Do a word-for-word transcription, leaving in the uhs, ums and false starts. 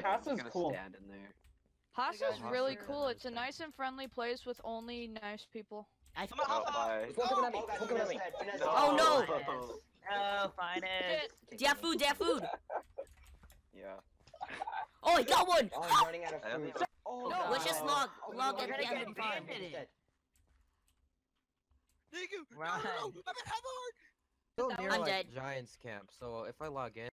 Hasa's cool. Stand in there. Hasa's really Hasa- cool. It's a nice and friendly place with only nice people. I I'm a Oh, Hasa. bye. One's coming at me. One's coming at me. Oh, no. Oh, finest. Shit. They have food, they have food! Yeah. Oh, I got one! Oh, I'm running out of I don't food. think- Oh, No, Let's just log, Oh, log no, at we're the gonna end of the get farm. banned. He's dead. Thank you. Run. No, no, no. I'm at Havard. Still That near I'm like dead. Giants camp, so if I log in.